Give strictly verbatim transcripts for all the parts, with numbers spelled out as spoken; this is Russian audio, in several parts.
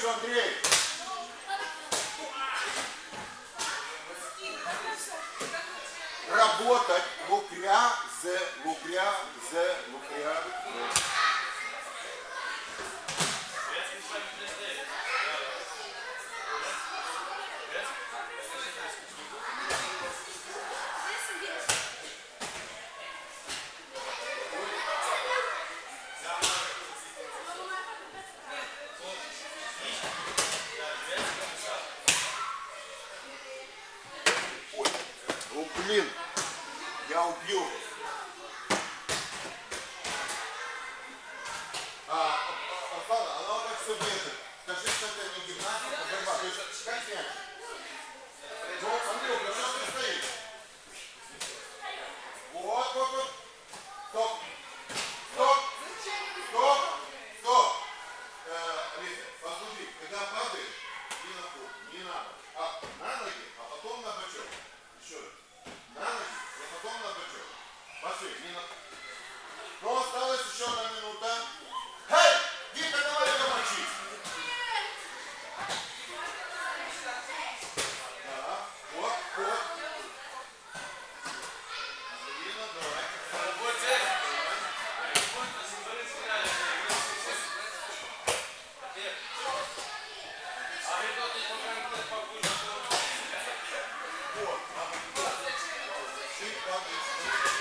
Хорошо, Андрей. Работать лукря, зе, лукря, зе, лукря. Ой, ну блин, я убил. А, Алфана, она вот так все бежит. Скажи, что это не гимнастика, борьба. То есть, как снять? Ну, Андрюха, что ты стоишь? Вот, вот, вот. Стоп. Стоп. Стоп. Стоп. Э, Лиза, послушай, когда падаешь, не на пол, не надо. А на ноги, а потом на бочок. Еще раз. На ноги, а потом на бочок. Пошли, не на... Ну, осталась еще одна минута. Эй, Вика, давай ее мочить. Да, вот, вот. Ирина, давай. Вот. Ты падаешь.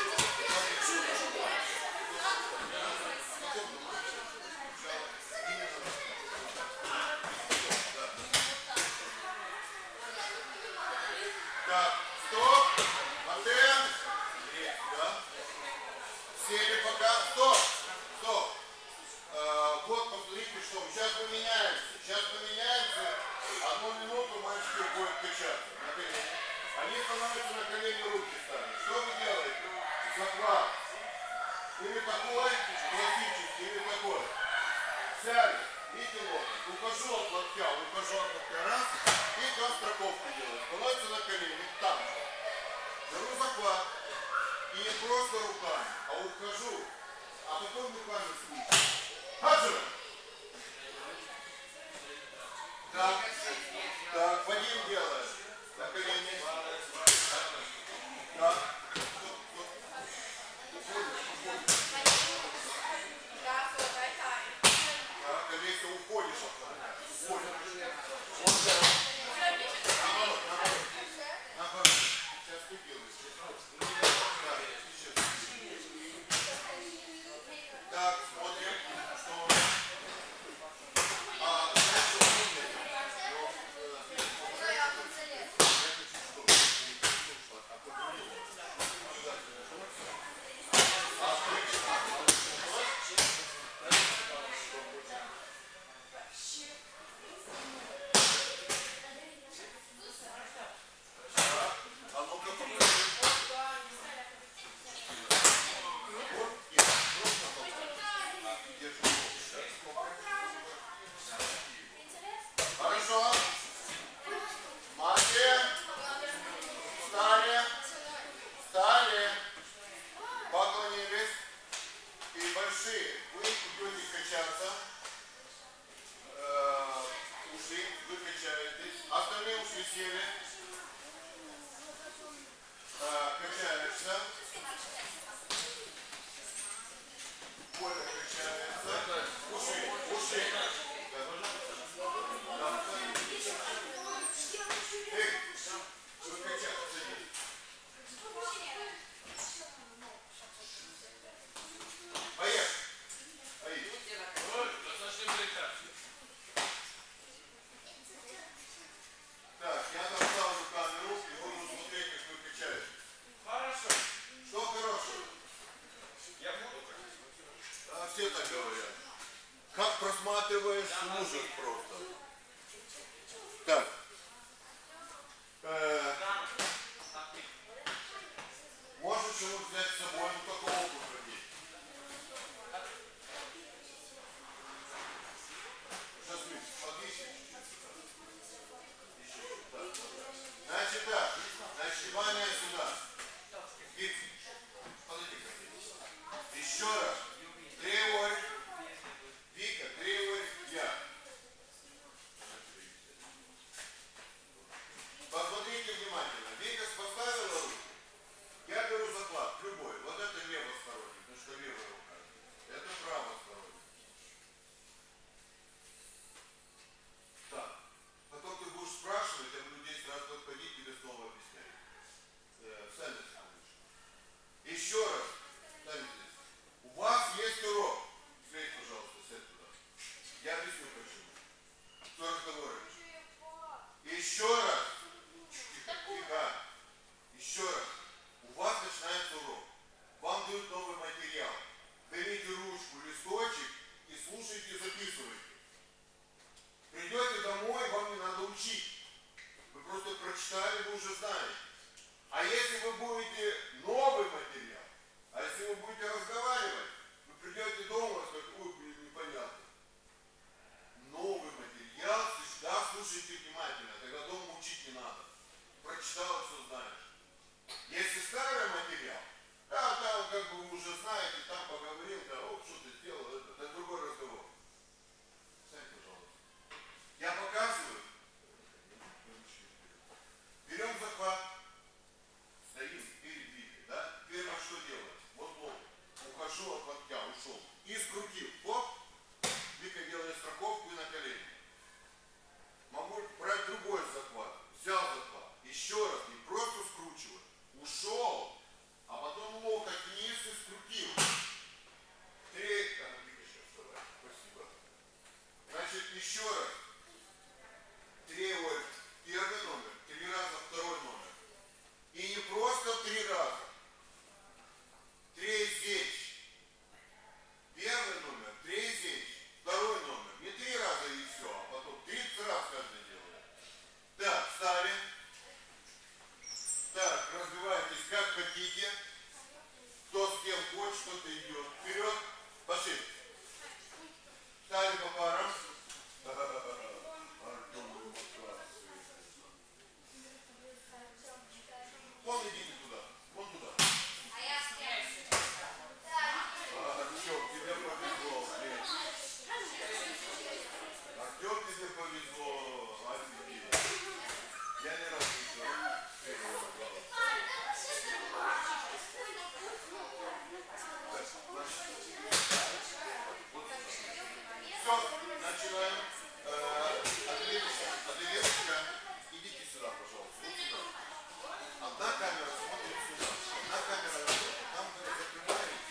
Так, стоп. Антен. Да. Сели пока. Стоп. Стоп. А, вот, посмотрите, что. Сейчас поменяемся. Сейчас поменяемся. Одну минуту мальчики будут качаться на колени. Они становятся на колени, руки ставят. Что вы делаете? Захват. Или такой, классический, или такой. Сяли. Видите локоть. Ухожу от локтя, ухожу от локтя. Раз. И там страховку делаю. Становится на колени. Там же. Беру захват. И не просто руками, а ухожу. А потом руками слушаю. Хаджи! Так. Так, Вадим делает. На колени. Так. Так, Олеся, уходишь. Уходишь. Вот так. Наоборот, наоборот. Наоборот. Сейчас ты делаешь. Так, смотрим. Что? А, знаешь, что умеет? Хорошо. Марки. Встали. Встали. Поклонились. И большие. Вы идете качаться. Э, ушли. Вы качаетесь. Остальные ушли сели. Э, качаешься. Коля качается. Уши. Уши. Эй, вы качаться. Поехали. Так, я доставлю камеру и буду смотреть, как вы качаетесь. Хорошо. слушайте внимательно, тогда дома учить не надо. Прочитал, все знаешь. Если старый материал, да, там как бы вы уже знаете, там поговорил, да, о, что ты сделал, это, это другой разговор. Сядь, пожалуйста. Я показываю. Берем захват. Стоим, передвигай, да? Первое, что делать? Вот лоб. Ухожу от локтя, ушел. И скрутил. Оп. Вика делает страховку и на колени. Могу брать другой захват. Взял захват. Еще раз. Не просто скручиваю. Ушел. А потом локоть вниз и скрутил. Три. А, ну, Вика, сейчас вставай. Спасибо. Значит, еще раз. Три, ой, первый номер. Три раза второй номер. И не просто три раза. Три сечь. Первый номер, три сечь. Второй номер. Не три раза и все, а потом тридцать раз каждый делает. Так, встали. Так, разбивайтесь как хотите. Кто с кем хочет, кто-то идет. Вперед. Пошли. Встали по парам. Вон идите туда. Вон туда. А я Артем, тебе повезло. Артем, тебе повезло. Офигеть. Я не раз видел. Все, начинаем. Отделение. Идите сюда, пожалуйста. Вот сюда. Одна камера смотрит сюда. Одна камера работает. Там вы закрываете.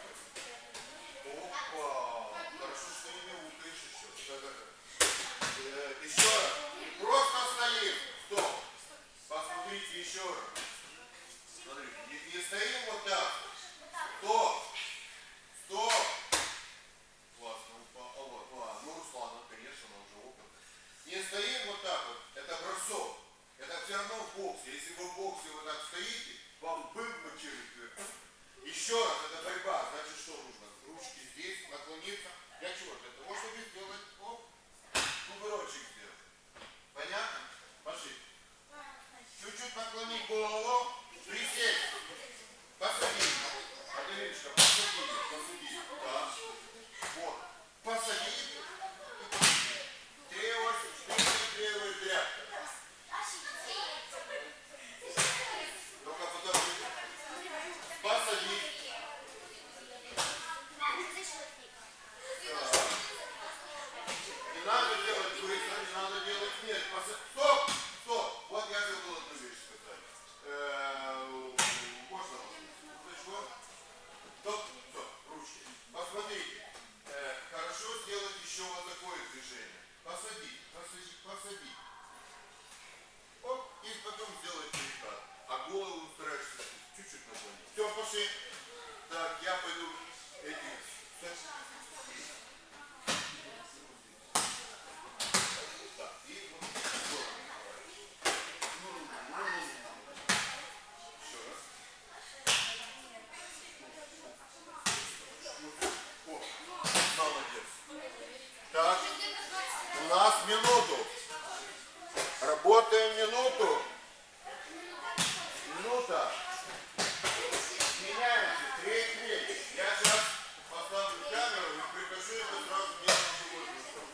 Опа. Хорошо, что не мяукаешь еще. Э, еще раз. Просто стоим. Стоп. Посмотрите еще раз. Смотрите. И, и стоим вот так. Стоп. Стоп. Классно. А, вот, а, ну, Руслана, конечно, она уже опытная. Не стоим вот так вот. Это бросок. Это все равно в боксе. Если вы в боксе вот так стоите, вам бым через. Еще раз, это борьба. Значит, что нужно? Ручки здесь, наклониться. Для чего? Для того, чтобы сделать оп, кувырочек сделать. Понятно? Пошли. Чуть-чуть наклони голову. Присесть. Посади. Аделиночка, посади. Посади. Да. Вот. Посади. Тревой, тревой, тряпка. Только потом посади. Не надо делать курица, не надо делать нет. Посади. Стоп! Стоп! Вот я забыл одну вещь сказать. Э-э- можно? Что? Стоп, стоп, ручки. Посмотрите. Э, хорошо сделать еще вот такое движение. Посади, посади, посади. Оп, и потом сделать перекат. А голову стараешься чуть-чуть наклонить. Все, пошли. Так, я пойду эти... Так, и вот еще раз. О, молодец. Так, у нас минуту. Работаем минуту. Минута. Меняемся. Треть, треть. Я сейчас поставлю камеру и прикажу ему сразу делать животную сторону.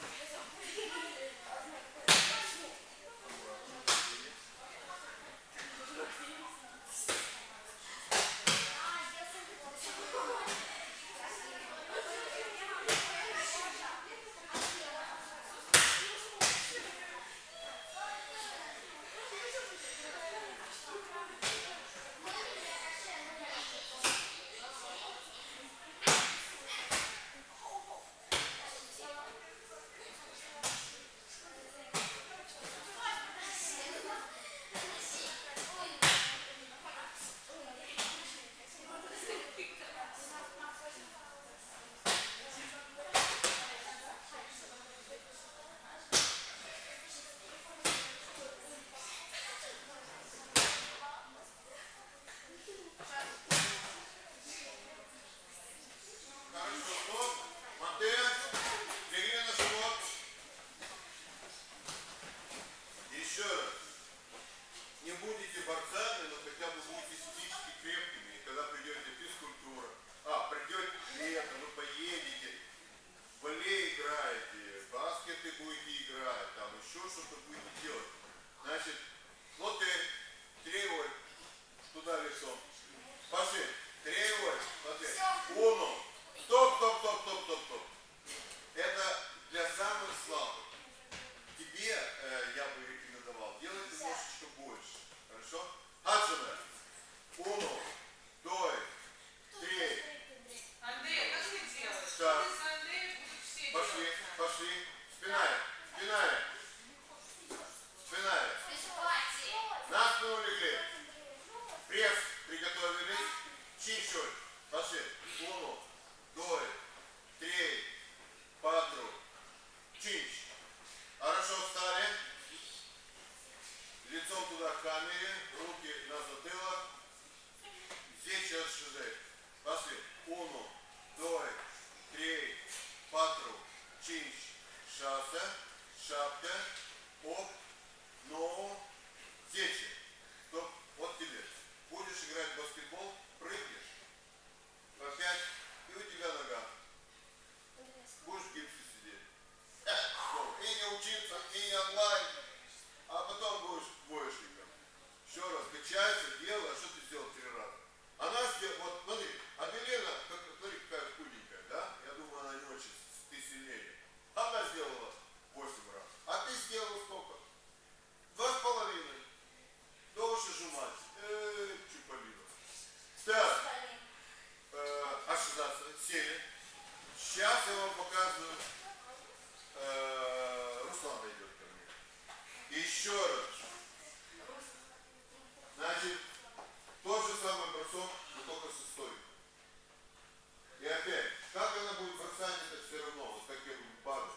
спортсмены, но хотя бы будете физически крепкими. И когда придете физкультура, а, придете лето, вы поедете, в волей играете, в баскеты будете играть, там еще что-то будете делать. Значит, вот ты требует туда лицом. Пошли, требует, смотри. Уно. Стоп, стоп, стоп, стоп, стоп, стоп. Это для самых слабых. Тебе э, я бы рекомендовал делать немножечко больше. Хорошо? Хаджина. Уно. Дой. Три. Андрей, как ты делаешь? Да. Ты с Андреем будешь все Пошли, делать. пошли. Спиная, спиная. Спиная. На спину легли. Пресс приготовились. Чуть-чуть. Пошли. Уно. Дой. Три. Патру. Чинч. Хорошо встали. Лицом туда к камере. Руки на затылок. Здесь сейчас шизы. Пошли. Уно. Дой. Три. Патру. Чинч. Шаса. Шапка. Оп. Но. Здесь. Стоп. Вот тебе. Будешь играть в баскетбол. Прыгнешь. По пять. И у тебя нога. Будешь в гипсе сидеть. И не учиться, и не онлайн. А потом будешь двоечником. Еще раз, качайся, делай, а что ты сделал три раза? Она сделала, вот смотри, Аделина, как, смотри, какая худенькая, да? Я думаю, она не очень, ты сильнее. Она сделала восемь раз. А ты сделал сколько? Два с половиной. Дольше жмать. Эээ, чуполина. Так. Э, ожидаться, сели. Сейчас я вам показываю. Э, Руслан дойдет ко мне. Еще раз. Значит, тот же самый бросок, но только со стойкой. И опять, как она будет бросать, это все равно, вот как я буду падать.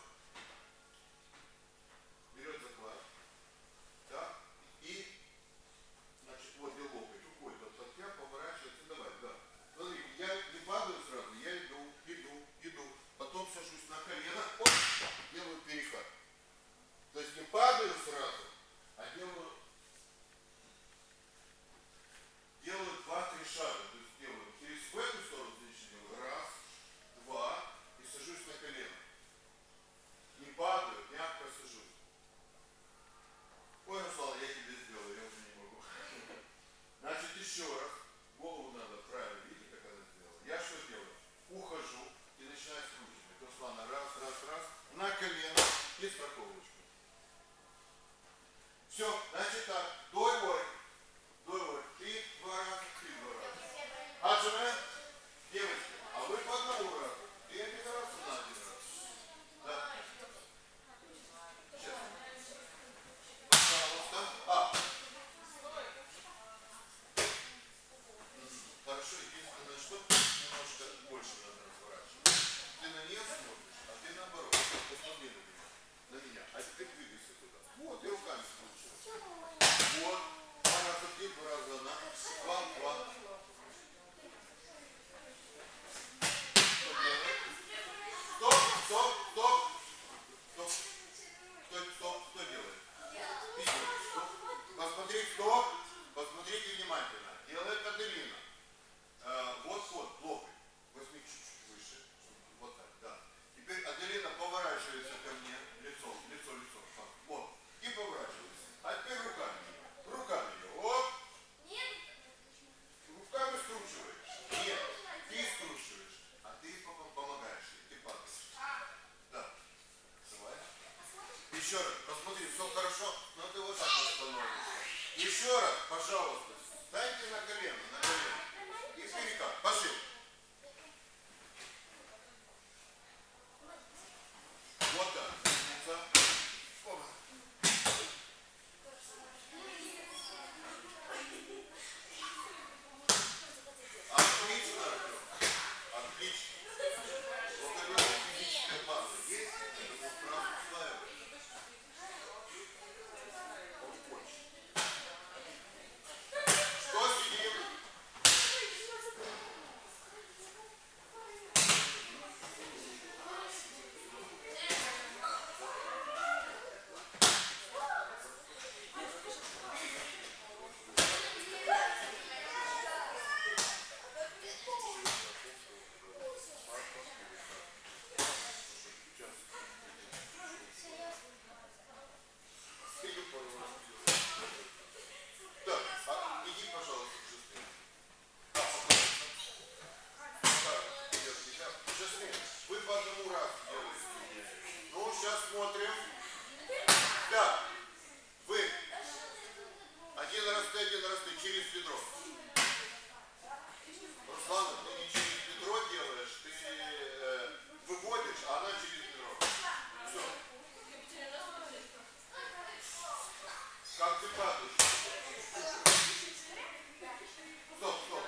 Берет заклад. Да? И, значит, вот где локоть уходит от локтя, поворачивается, давай, да. Смотри, я не падаю сразу, я иду, иду, иду. Потом сажусь на колено, оп, делаю переход. То есть не падаю сразу, а делаю, делаю два-три шага. То есть делаю через в эту сторону, значит, делаю раз, два, и сажусь на колено. Не падаю, мягко сажусь. Ой, Руслан, я тебе сделаю, я уже не могу. Значит, еще раз, голову надо правильно видеть, как она сделала. Я что делаю? Ухожу и начинаю скручивать. Руслана, раз, раз, раз, на колено и страховочку. Все, значит так, дой ой, дой ой, ты два раза, ты два раза. Аджина, девочки, а вы по одному разу. Ты один раз, она один раз. Да. Сейчас. Пожалуйста. А. Хорошо, единственное, что немножко больше надо разворачивать. Ты на нее смотришь, а ты наоборот. Посмотри на меня. На меня. А теперь двигайся туда. Вот, и руками скручивай. Вот. Два раза ты, два раза она. Два, два. Стоп, стоп, стоп. Стоп. Стоп, стоп. Кто делает? Ты делаешь. Стоп. Посмотри, стоп. Посмотрите внимательно. Делает Аделина. А, вот, вот, локоть. Возьми чуть-чуть выше. Вот так, да. Теперь Аделина поворачивается ко мне. Лицом, лицо, лицо. Вот. И поворачивается. А теперь руками. Руками ее. Оп. Руками скручиваешь. Нет, ты скручиваешь. А ты помогаешь ей. Ты падаешь. Да. Давай. Еще раз. Посмотри, все хорошо. Но ты вот так остановишься. Еще раз, пожалуйста. Станьте на колено. На колено. И перекат. Пошли. Вот так. Опа. Отлично, Артем. Отлично. Вот это физическая база есть, это вот сразу усваиваешь. Он хочет. Что сидим? Как ты падаешь? Стоп, стоп.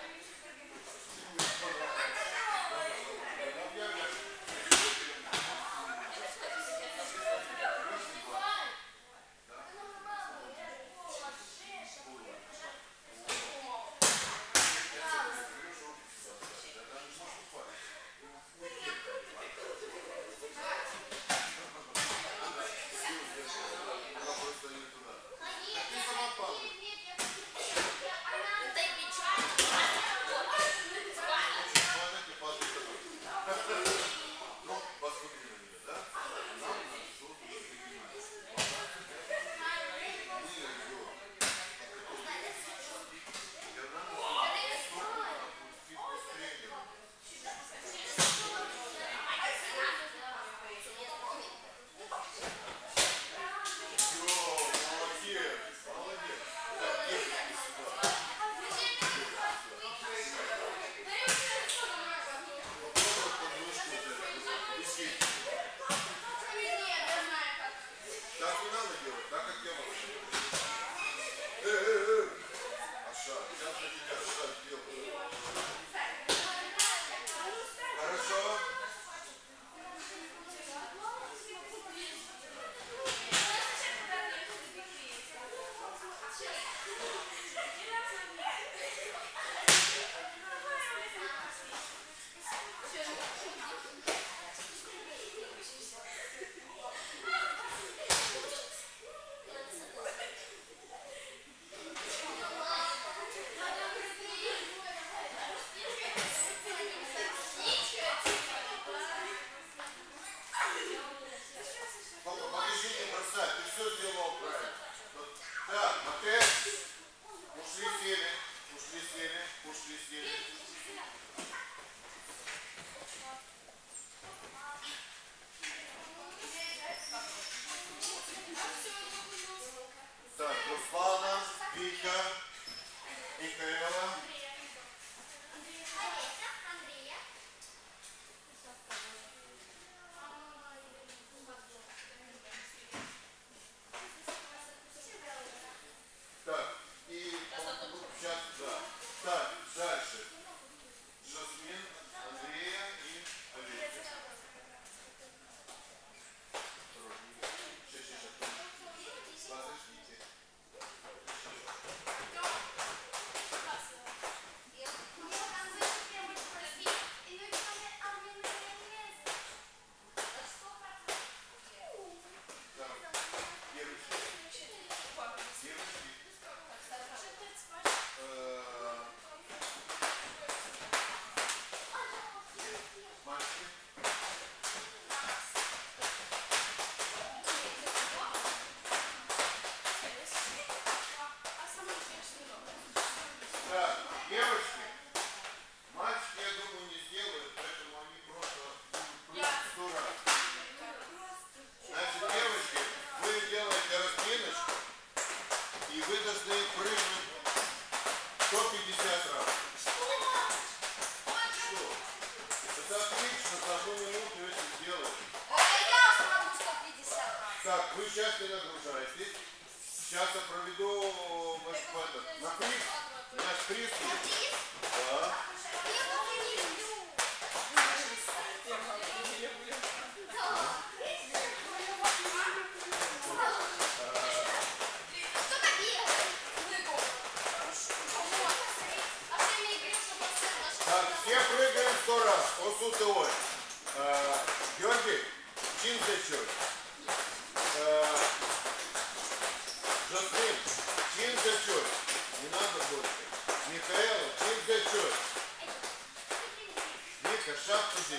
Вы сейчас не нагружаетесь. Сейчас я проведу вас в этот, на приз. Наш приз. Да. Так, все прыгаем сто раз. Осутой. Георгий, Чинзачок. Жасмин, Чинзачок. Не надо больше. Михаила, Чинзачок. Миха, шапку здесь.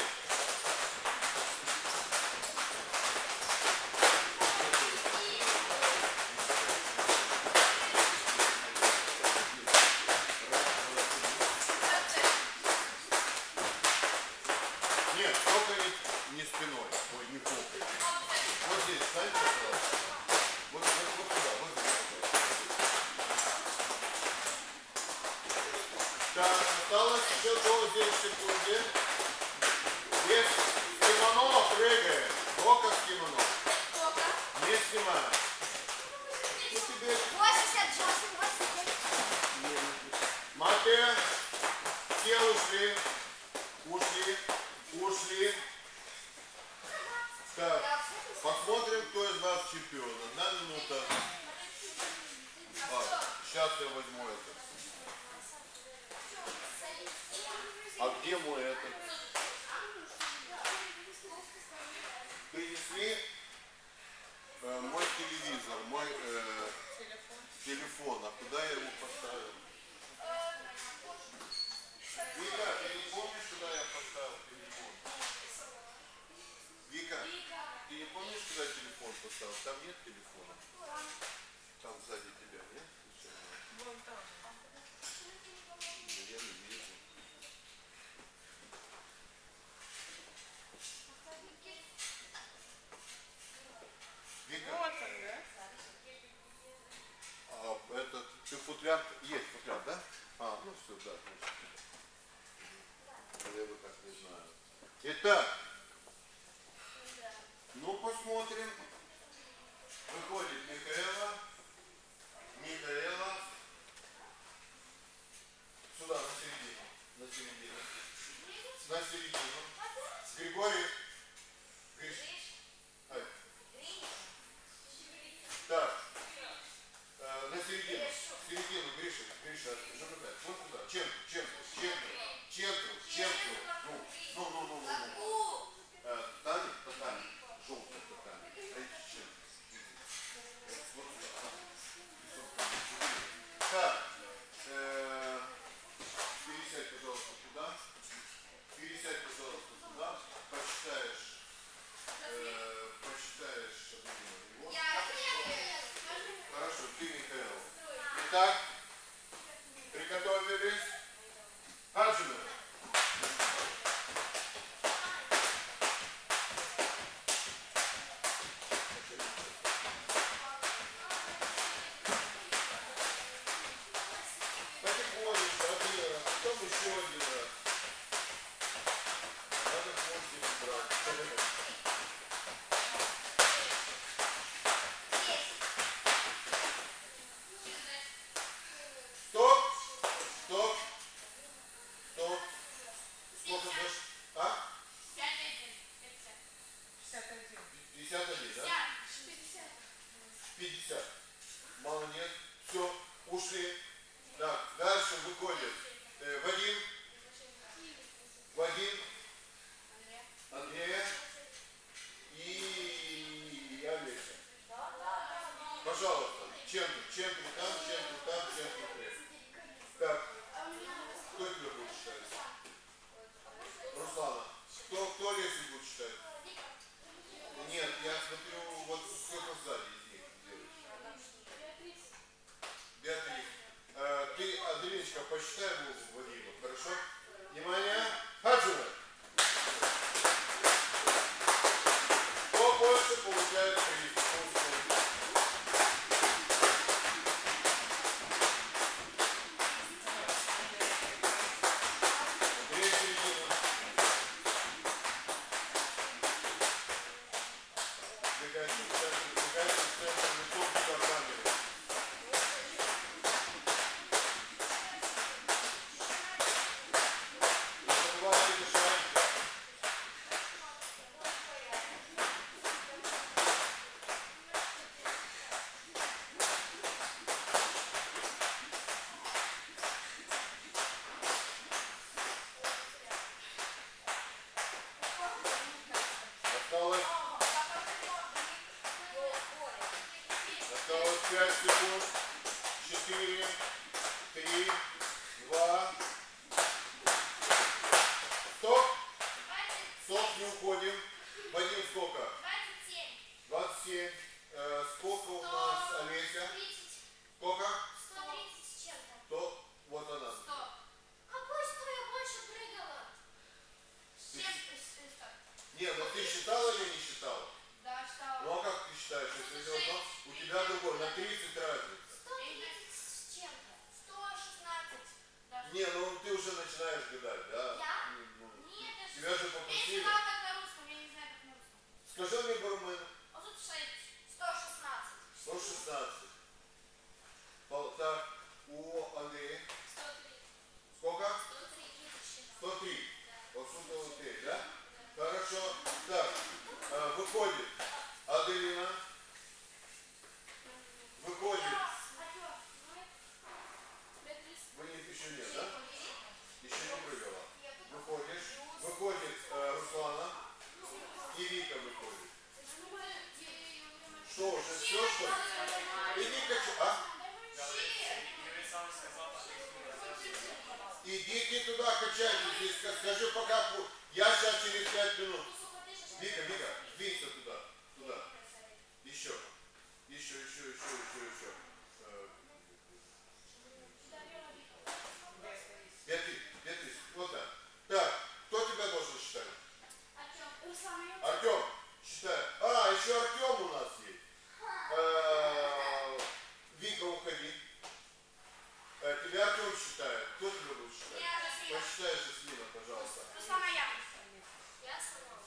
Нет, только не, не спиной. Ой, не попой. Вот здесь, встань, пожалуйста. Вот, вот, вот туда, вот здесь. Так, осталось еще до десяти секунды. Здесь кимоно прыгаем. Бока с кимоно. Не снимаем. Ну, тебе... ушли, ушли, ушли. Так, посмотрим, кто из вас чемпион. Одна минута. А, сейчас я возьму это. А где мой этот? Принесли э, мой телевизор, мой э, телефон. А куда я его поставил? Вика, ты не помнишь, куда я поставил телефон? Вика, ты не помнишь, куда телефон поставил? Там нет телефона? Там сзади тебя нет? Вон там. Я не вижу. Вика, Вот он, да? а, этот, ты футляр, есть футляр, да? А, ну все, да, значит. Я бы так не знаю. Итак, ну посмотрим. Выходит Михаэла, Михаэла, сюда, на середину, на середину, на середину. Григорий, Гриш, ай. Так, э, на середину, середину, Гриша, Гриша, запытай, вот сюда, чем, чем, чем, чем, чем, ну, ну, ну, ну, ну, э, Тани, татами, желтая татами, а эти чем? Вот сюда, так, э, пересядь, пожалуйста, туда, пересядь, пожалуйста, туда, посчитаешь, э, посчитаешь его. Хорошо, ты, Михаил. Итак, приготовились. Хаджина. Потихонечку, один раз, потом еще один раз. Надо хвостик убрать. Стоп! Стоп! Стоп! Сколько дашь? А? пятьдесят один. пятьдесят один, да? пятьдесят. Молодец. Все, ушли. Так, дальше выходит э, Вадим. Вадим. Андрея. И Олеся. Пожалуйста, чем-то, чем-то там, чем-то там, чем-то там. Так, кто тебя будет читать? Руслана. Кто, кто Олесю будет читать? Нет, я смотрю, вот кто-то сзади из них девочек. Беатрис. Э, ты, Андреечка, посчитай Вадима, хорошо? Внимание. Хаджина. Кто больше получает приз? Андрей, середина. Бегайте в центр, бегайте в центр, лицом туда камеры. Не забывайте дышать. Осталось, осталось пять секунд. четыре, три, два. Стоп! Стоп, не уходим. Вадим, сколько? двадцать семь. Э, сколько у нас Олеся? Сколько? сто. Вот она. Не, ну ты считала или не считала? Ну а как ты считаешь, если все равно у тебя другой, на тридцать разница. Не, ну ты уже начинаешь гадать, да? Ну, тебя же попросили. Скажи мне, бармен. сто шестнадцать. качайте. А? Идите туда, качайте. Здесь скажи пока. Я сейчас через пять минут. Вика, Вика, двинься туда. Туда. Еще. Еще, еще, еще, еще, еще. Беатрис, Беатрис, вот так. Так, кто тебя должен считать? Артем. Артем, считай. А, еще Артем у нас есть. Вика, уходи. Тебя Артем считает. Кто тебя будет считать? Посчитай Жасмина, пожалуйста. Руслана, я. Я сама.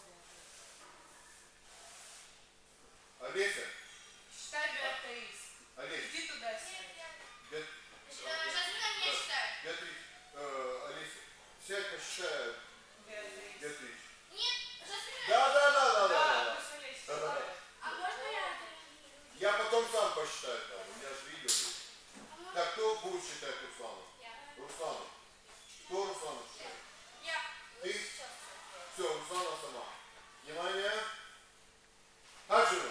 Олеся. Считай Беатрис. Олеся. Иди туда. Беат... Жасмина меня считает. Беатрис. Э, Олеся. Сядь, посчитай. Беатрис. Беатрис. Нет, Жасмина. Да, да, да, да, да. Да, да. пусть Олеся Да, да, да. считает. А можно я? Я потом сам посчитаю там. У меня же видео есть. Так, кто будет считать Руслану? Я. Руслану. Кто Руслану считает? Я. Ты? Все, Руслана сама. Внимание. Аджина.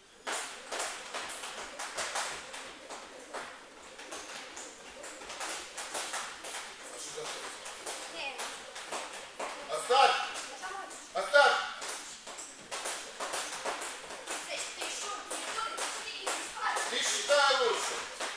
А что за секс? Нет. Оставь! Оставь! Ты что? Ты что? Ты считай лучше.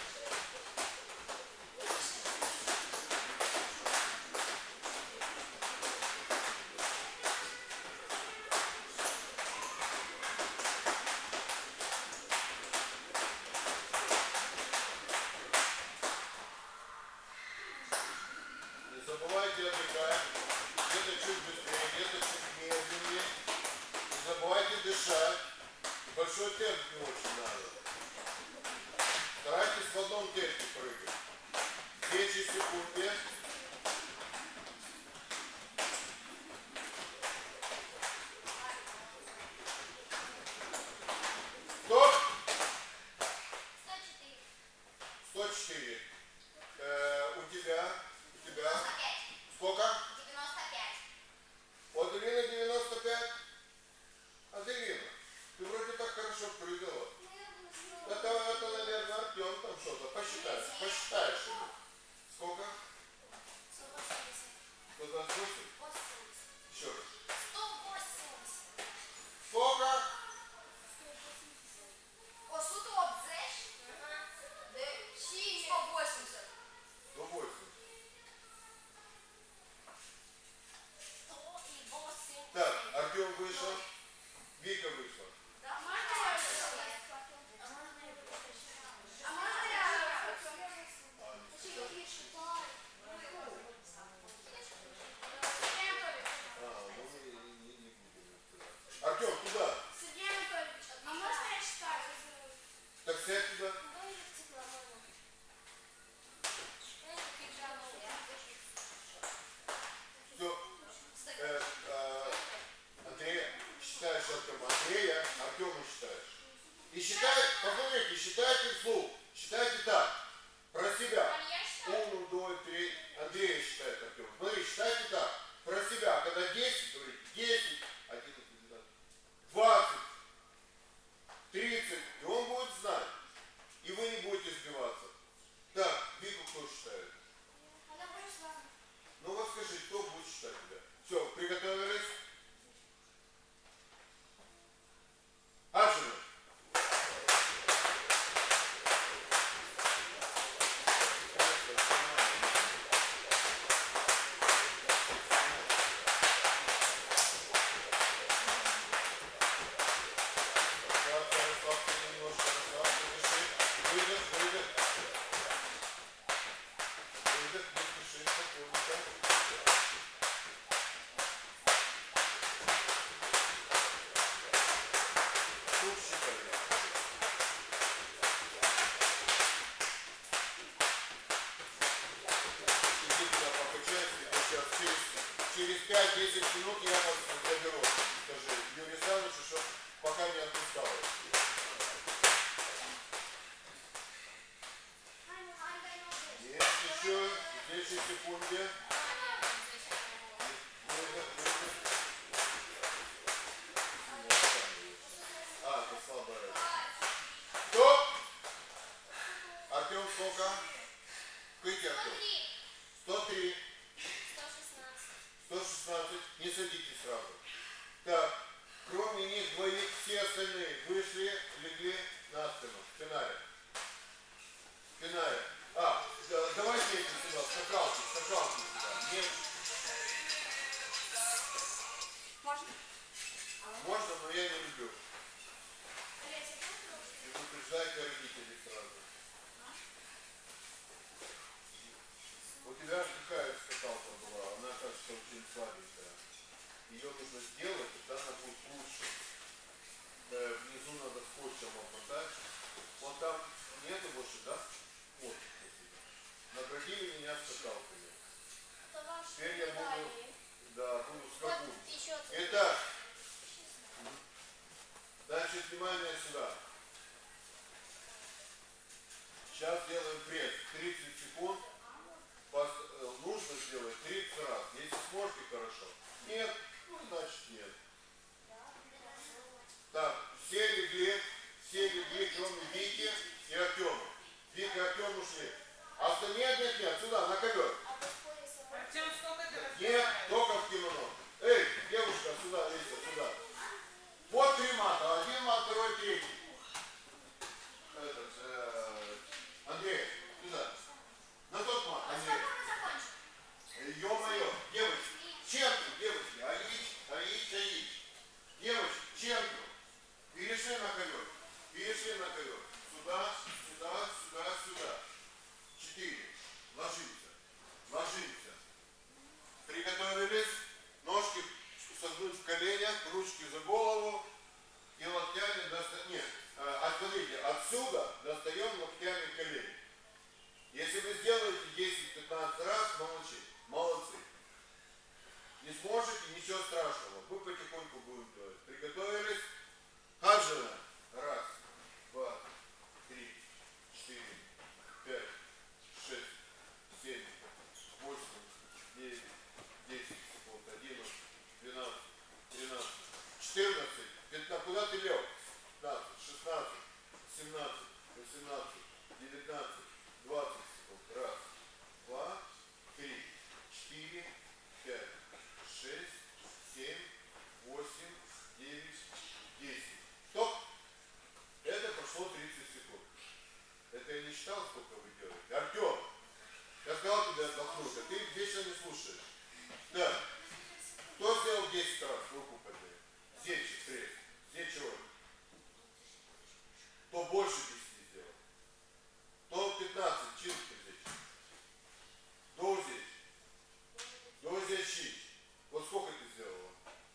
Не забывайте отдыхать. Где-то чуть быстрее, где-то чуть медленнее. Не забывайте дышать. Большой темп не очень надо. Старайтесь в одном темпе прыгать. Две секунды. Стоп! сто четыре. сто четыре. Э, у тебя? У тебя? девяносто пять. Сколько? девяносто пять. У Аделины девяносто пять. Аделина, ты вроде так хорошо прыгала. Это, это, наверное, Артем там что-то. Посчитаешь. Посчитаешь его. Сколько? сто восемьдесят. сто двадцать восемь? восемьдесят. Еще раз. сто восемьдесят. Сколько? О, сто обзеш? Да, сто восемьдесят. сто восемь. сто восемь. Так, Артем вышел. Вика вышла. Да, можно я? А можно я? А можно я? А, ну не, не, не будем. Артем, куда? Сергей Анатольевич, а можно я считаю? Так сядь туда. Все. Э, э, Андрея, считаешь Артема. Андрея, Артема считаешь. И считай, посмотрите, считайте вслух. Считайте так. Про себя. Один, два, три. Андрея считает Артем. Смотри, считайте так. Про себя. Когда десять, говорите, десять, одиннадцать, двенадцать, двадцать, тридцать. И он будет знать. И вы не будете сбиваться. Так, Вику кто считает? Ну вот скажи, кто будет считать тебя? Все, приготовились? Аджина. Через пять-десять минут я вас заберу. Скажи Юрию Александровичу, что пока не отпускал. Есть еще десять секунды. А, это слабая. Стоп! Артем сколько? Какой Артем? сто три. сто шестнадцать. Не садитесь сразу. Так, кроме них двоих, все остальные вышли, легли на спину. Спинаре. Спинаре. А, да, давайте эти сюда, скакалки, скакалки сюда. Нет. Можно? Можно, но я не люблю. И предупреждайте родителей сразу. У тебя какая скакалка была? Она, кажется, очень слабенькая. Ее нужно сделать, тогда она будет лучше. Да, внизу надо скотчем обмотать. Вон там нету больше, да? Вот, спасибо. Наградили меня скакалками. Теперь я буду, да, буду скакать. Итак, значит, внимание сюда. Сейчас делаем пресс. тридцать секунд. Нужно сделать тридцать раз. Если сможете, хорошо. Нет, ну значит нет. Так, все легли, все легли, кроме Вики и Артема. Вика и Артем ушли. Остальные, нет, нет, сюда, на ковер. Артем, сколько ты Нет, разбираешь? только в кимоно. Эй, девушка, сюда, Лиса, сюда. Вот три мата. Один мат, второй, третий. Этот, э, Андрей, сюда. На тот мат, Андрей. Ё-моё, девочки, чентру, девочки, аич, аич, аич. Девочки, чентру. Перешли на ковер. Перешли на ковер. Сюда, сюда, сюда, сюда. Четыре. Ложимся. Ложимся. Приготовились. Ножки согнуть в коленях, ручки за голову. И локтями достаем. Нет, смотрите, отсюда достаем локтями колени. Если вы сделаете десять-пятнадцать раз, молчите. Молодцы. Не сможете, ничего страшного. Мы потихоньку будем делать. Приготовились. Хаджина. Раз, два, три, четыре, пять, шесть, семь, восемь, девять, десять секунд, одиннадцать, двенадцать, тринадцать, четырнадцать, пятнадцать. Куда ты лег? пятнадцать, шестнадцать, семнадцать, восемнадцать, девятнадцать, двадцать секунд. Раз, два, три, четыре, пять, шесть, семь, восемь, девять, десять. Стоп! Это прошло тридцать секунд. Это я не считал, сколько вы делаете. Артем, я сказал тебе отдохнуть, а ты вечно не слушаешь. Да. Кто сделал десять раз? Руку подняли. Сечи, пресс. Сечевой. Кто больше десяти сделал? Кто пятнадцать? Чистый здесь. Кто здесь? Кто здесь чист? Вот сколько ты сделала?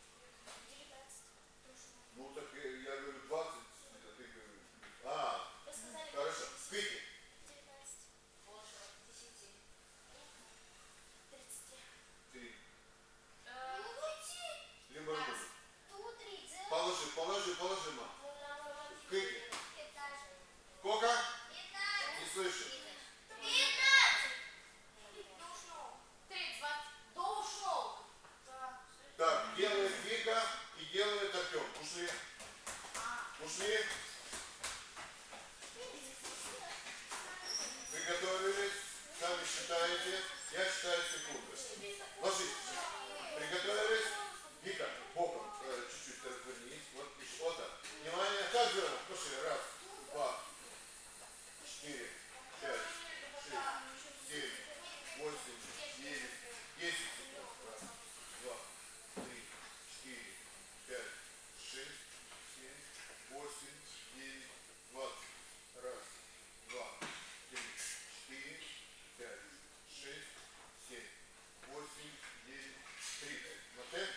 Ну так я говорю двадцать, а ты говоришь. А, хорошо. Вики. Ты. Либо руку. Положи, положи, положи, мам. Вики. Сколько? Не слышу. Так, делает Вика и делает Артем. Ушли. Ушли. Приготовились. Сами считаете. Я считаю секунды. Ложитесь. Приготовились. Вика, боком. Э, чуть-чуть развернись. Вот еще. Вот так. Внимание. Так же. Пошли. Раз, два, четыре, пять, шесть, семь, восемь, девять, десять секунд. Раз, два, три, четыре, пять, шесть, семь, восемь, девять, двадцать. Раз, два, три, четыре, пять, шесть, семь, восемь, девять, тридцать. Смотри.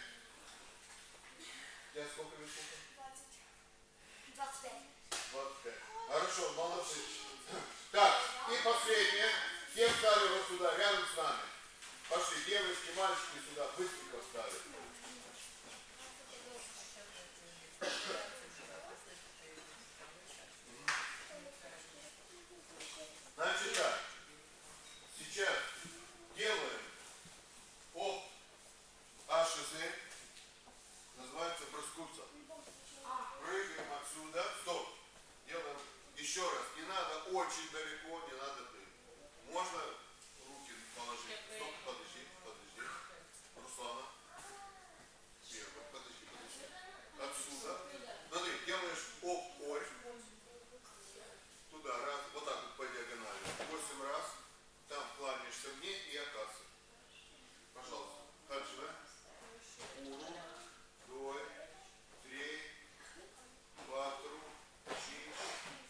Я сколько вес сколько? двадцать пять. двадцать пять. Хорошо, молодцы. Так, и последнее. Все встали вот сюда, рядом с нами. Пошли, девочки, мальчики сюда, быстренько встали. Значит так, сейчас делаем оп, АШЗ, называется броскутся. Прыгаем отсюда, стоп, делаем еще раз, не надо очень далеко. далеко, не надо ты. Можно руки положить. Стоп, подожди, подожди. Руслана. Первый, подожди, подожди. Отсюда. Смотри, делаешь оп-ой. Туда, раз, вот так вот по диагонали. Восемь раз. Там кланяешься мне и оказываешь. Пожалуйста. Хаджи. Uno, due, tre, quattro, cinque,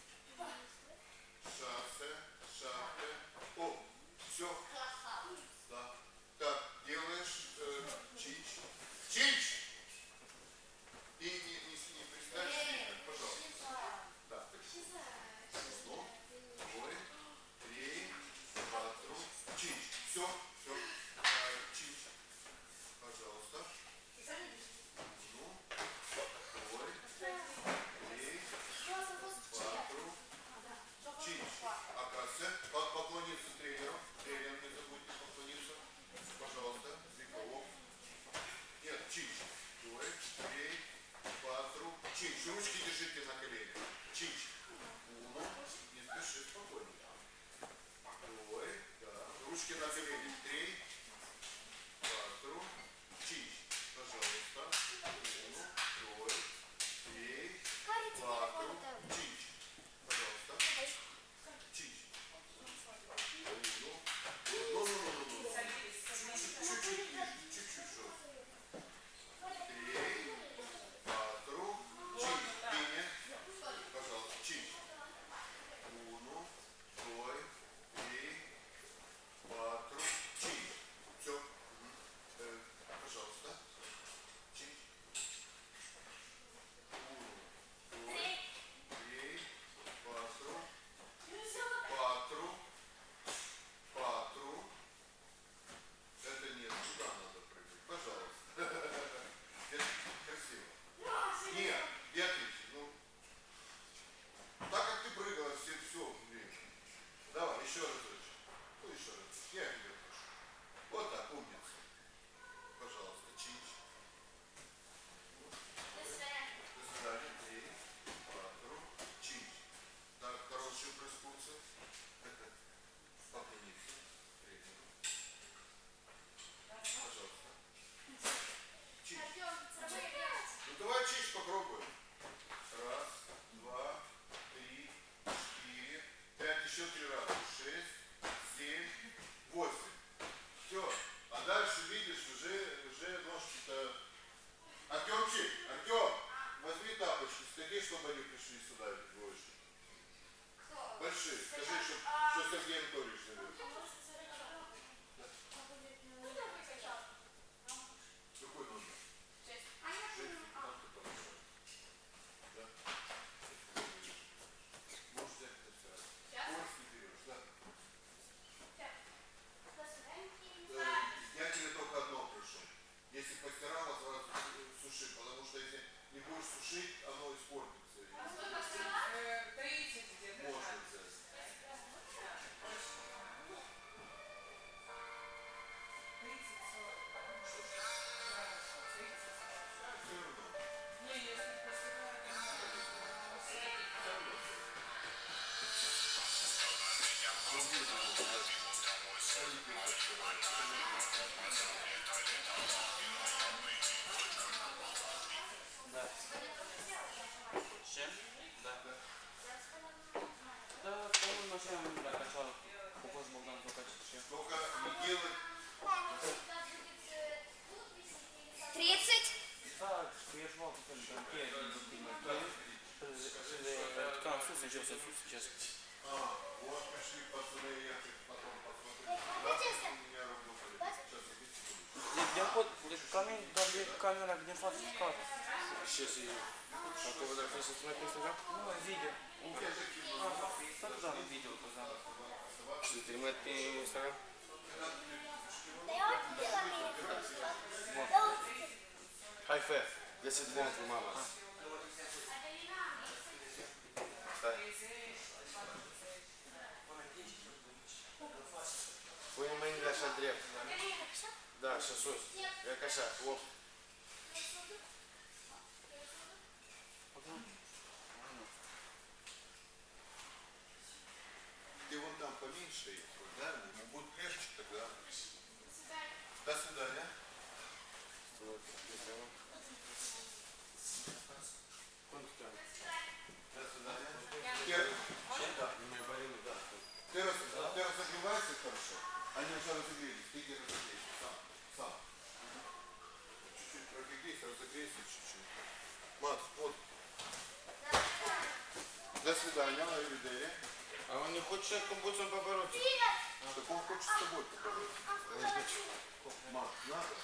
шассе, шапе. О, все. Да. Так, делаешь э, чич. Чич! И не, не, не пристань сильно, пожалуйста. Да. Uno, due, tre, quattro, чич. Все, все. Чич. Пожалуйста. Ну, ой, три, квадру, чич. Акация. Поклониться тренеру. Тренер, не забудьте поклониться. Пожалуйста, Зиковов. Нет, чич. Ой, три, квадру, чич. Ручки держите на коленях. Чич. Уно. Не спеши, спокойно. Ой, да. Ручки на коленях. Три, квадру, чич. Пожалуйста. Uno, due, tre, quattro, чич. Пожалуйста. Чич. Uno. Ну, ну, ну, ну, ну. Чуть-чуть ниже, чуть-чуть жестко. Три, quattro, чич. Имя. Пожалуйста. Чич. Uno, due, tre, quattro, чич. Все. Э, пожалуйста. Чич. Uno, due, tre, quattro, quattro, quattro. Это нет, туда надо прыгать. Пожалуйста. Красиво. Нет, Беатрис, ну. Так как ты прыгала, все, все, блин. Давай, еще разочек. Ну, еще раз. Я тебя прошу. Вот так, умница. Пожалуйста, чич. До свидания. Три, квадру, чич. Так, хорошие прыскутся. Поклониться. Тренеру. Пожалуйста. Чич. Ну давай чич попробуем. Раз, два, три, четыре, пять, еще три раза. Шесть, семь, восемь. Все. А дальше видишь, уже, уже ножки-то... Артемчик, Артем, возьми тапочки, сходи, чтобы они пришли сюда, эти двоечки. Большие. Скажи, что, что Сергей Анатольевич зовет. Какой номер? Шесть. Там ты хорошо. Да. Можешь взять это все. Поиски берешь, да. Я тебе только одно прошу. Если постирала, сразу суши, потому что если не будешь сушить, оно испортится. тридцать где-то. Можно взять. тридцать, сорок. Все равно. Не, если постирать, то надо. Все равно. Да. Чем? Да. Да, по-моему, машину я качал. Похож Богдан закачать еще. Только не делать. тридцать. Да, я жмал по танке, Ткан, суд, сейчас, суд, сейчас. А, вот пришли пацаны, я потом посмотрю. Да, у меня работали. Сейчас объясню. Я ход, камень, даже камера, где фотоскат. Сейчас и... А кого так если смотреть на Инстаграм? Ну, видео. Я же кину. А, тогда видео познал. Что, ты мать в Инстаграм? High fair. Let's advance with mama. Põe uma engraxada direto. Dá, chassou. É caixa. Opa. Ты шеи, да? Ему будет легче тогда. До свидания. До свидания. Теперь, ты, раз, ты разогреваешься хорошо? Они уже разогрелись, ты иди разогрейся сам. Сам. Чуть-чуть прогрейся, разогрейся чуть-чуть. Макс, вот. До свидания, Авидели. А он не хочет человек компьютером побороться? Так он хочет с тобой побороться. Макс, надо?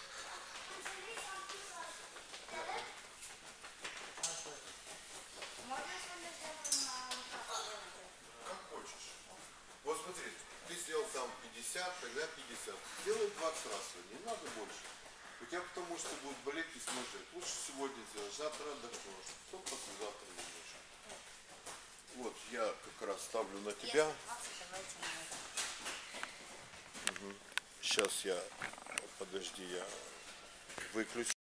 Как хочешь. Вот смотри, ты сделал там пятьдесят, тогда пятьдесят. Сделай двадцать раз сегодня, не надо больше. У тебя потому что будет болеть и сможет. Лучше сегодня сделать, завтра отдохнешь. Потом послезавтра немножко. Вот, я как раз ставлю на тебя. Угу. Сейчас я, подожди, я выключу.